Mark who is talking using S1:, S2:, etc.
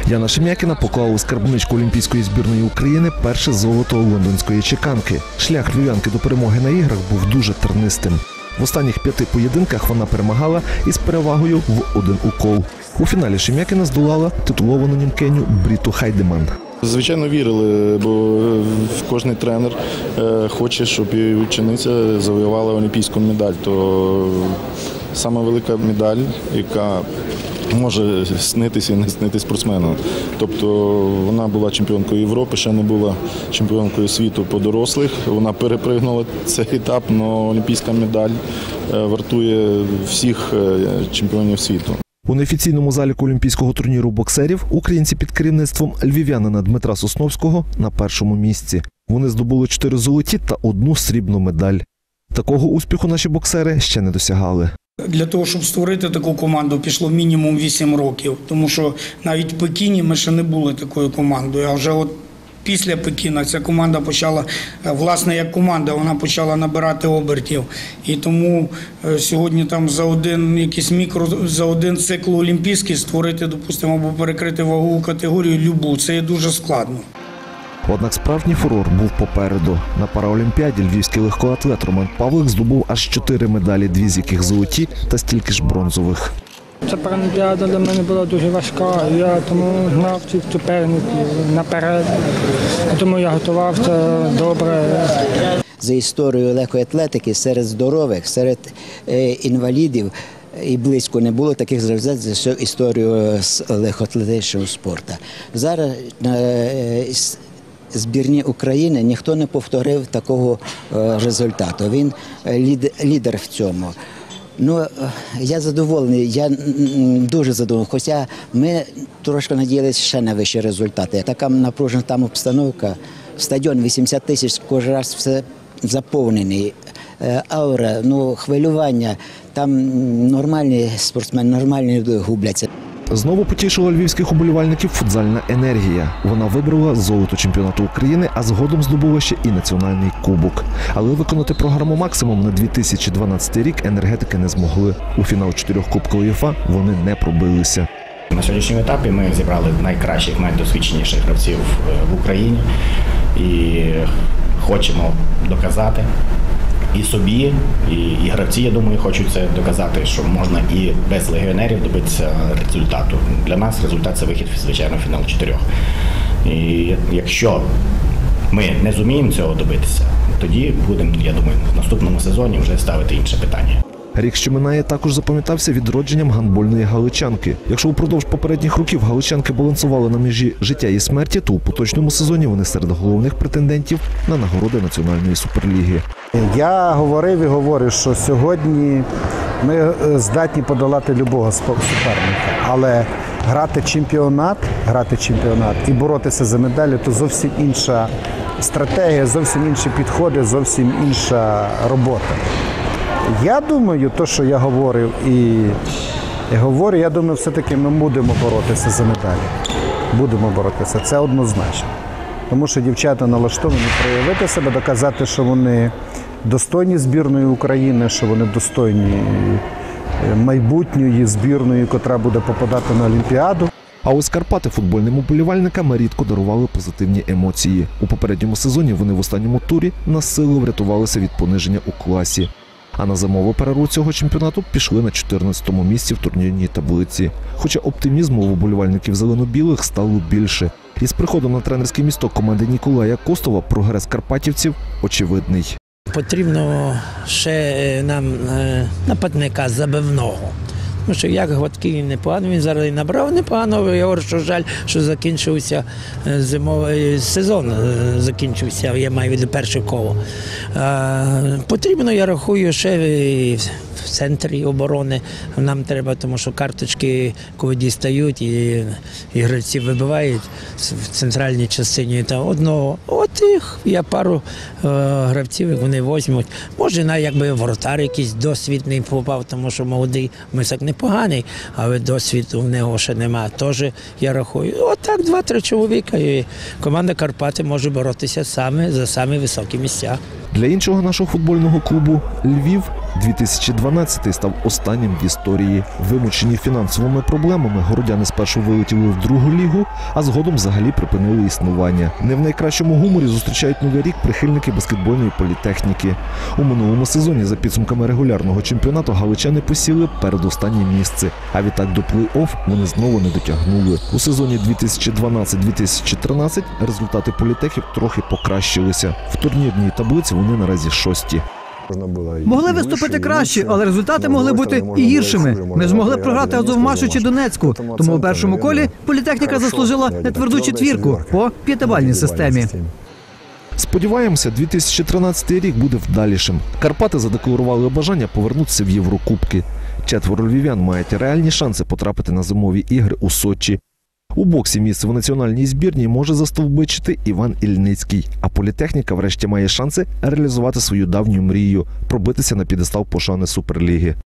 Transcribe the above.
S1: Яна Шем'якіна поклала у скарбничку олімпійської збірної України перше золото лондонської чеканки. Шлях львів'янки до перемоги на іграх був дуже тернистим. В останніх 5 поєдинках вона перемагала із перевагою в 1 укол. У фіналі Шем'якіна здолала титуловану німкеню Бріту Хайдеман.
S2: Звичайно, вірили, бо кожен тренер хоче, щоб і учениця завоювала олімпійську медаль. То саме велика медаль, яка може снитися і не снитися спортсмену. Тобто вона була чемпіонкою Європи, ще не була чемпіонкою світу по дорослих. Вона перепригнула цей етап, але олімпійська медаль вартує всіх чемпіонів світу.
S1: У неофіційному заліку олімпійського турніру боксерів українці під керівництвом львів'янина Дмитра Сосновського на першому місці. Вони здобули 4 золоті та 1 срібну медаль. Такого успіху наші боксери ще не досягали.
S3: Для того, щоб створити таку команду, пішло мінімум 8 років. Тому що навіть в Пекіні ми ще не були такою командою. А вже от після Пекіна ця команда почала, власне, як команда, вона почала набирати обертів. І тому сьогодні там за один цикл олімпійський створити, допустимо, або перекрити вагову категорію любу. Це є дуже складно.
S1: Однак справжній фурор був попереду. На параолімпіаді львівський легкоатлет Роман Павлик здобув аж 4 медалі, 2 з яких золоті та стільки ж бронзових.
S4: Ця паралімпіада для мене була дуже важка, я тому знав цих суперників наперед, тому я готувався добре.
S5: За історією легкої атлетики серед здорових, серед інвалідів і близько не було таких результатів за всю історію легкоатлетичного спорту. Зараз збірні України ніхто не повторив такого результату. Він лідер в цьому. Ну, я задоволений, я дуже задоволений, хоча ми трошки надіялися ще на вищі результати. Така напружена там обстановка, стадіон 80 тисяч, кожен раз все заповнений, аура, хвилювання, там нормальні спортсмени, нормальні люди губляться.
S1: Знову потішила львівських уболівальників футзальна енергія. Вона вибрала золото чемпіонату України, а згодом здобула ще і національний кубок. Але виконати програму «Максимум» на 2012 рік енергетики не змогли. У фінал 4 Кубків УЄФА вони не пробилися.
S6: На сьогоднішньому етапі ми зібрали найкращих, найдосвідченіших гравців в Україні і хочемо доказати і собі, і гравці, я думаю, хочуть це доказати, що можна і без легіонерів добитися результату. Для нас результат – це вихід, звичайно, в фінал 4. І якщо ми не зуміємо цього добитися, тоді будемо, я думаю, в наступному сезоні вже ставити інше питання.
S1: Рік, що минає, також запам'ятався відродженням гандбольної галичанки. Якщо упродовж попередніх років галичанки балансували на межі життя і смерті, то у поточному сезоні вони серед головних претендентів на нагороди Національної суперліги.
S7: Я говорив і говорю, що сьогодні ми здатні подолати любого суперника, але грати чемпіонат і боротися за медалі – то зовсім інша стратегія, зовсім інші підходи, зовсім інша робота. Я думаю, те, що я говорив я думаю, все-таки ми будемо боротися за медалі. Будемо боротися, це однозначно. Тому що дівчата налаштовані проявити себе, доказати, що вони достойні збірної України, що вони достойні майбутньої збірної, котра буде попадати на Олімпіаду.
S1: А ось Карпати футбольним уболівальникам рідко дарували позитивні емоції. У попередньому сезоні вони в останньому турі насилу врятувалися від пониження у класі. А на зимову перерву цього чемпіонату пішли на 14-му місці в турнірній таблиці. Хоча оптимізму у вболівальників зелено-білих стало більше. І з приходом на тренерський місток команди Ніколая Костова прогрес карпатівців очевидний.
S8: Потрібно ще нам нападника забивного. Тому що як Гладкий непогано, він зараз і набрав непогано. Я говорю, що жаль, що закінчився зимовий сезон, я маю в виду перше коло. Потрібно, я рахую, ще в центрі оборони нам треба, тому що карточки, коли дістають, і гравці вибивають в центральній частині одного. От їх, я пару гравців, вони візьмуть. Може, навіть якби воротар якийсь досвідний попав, тому що молодий Мисак непоганий, але досвіду в нього ще немає. Тож, я рахую, отак 2-3 чоловіка, і команда Карпати може боротися саме за самі високі місця.
S1: Для іншого нашого футбольного клубу Львів 2012 став останнім в історії. Вимучені фінансовими проблемами городяни спершу вилетіли в другу лігу, а згодом взагалі припинили існування. Не в найкращому гуморі зустрічають новий рік прихильники баскетбольної політехніки. У минулому сезоні за підсумками регулярного чемпіонату галичани посіли передостаннє місце, а відтак до плей-офф вони знову не дотягнули. У сезоні 2012-2013 результати політехів трохи покращилися. В турнірній таблиці вони наразі шості.
S9: Могли виступити краще, але результати могли бути і гіршими. Ми змогли програти Азовмашу чи Донецьку, тому у першому колі політехніка заслужила нетверду четвірку по п'ятибальній системі.
S1: Сподіваємося, 2013 рік буде вдалішим. Карпати задекларували бажання повернутися в Єврокубки. 4 львів'ян мають реальні шанси потрапити на зимові ігри у Сочі. У боксі місце в національній збірній може застовбичити Іван Ільницький, а політехніка врешті має шанси реалізувати свою давню мрію – пробитися на п'єдестал пошани Суперліги.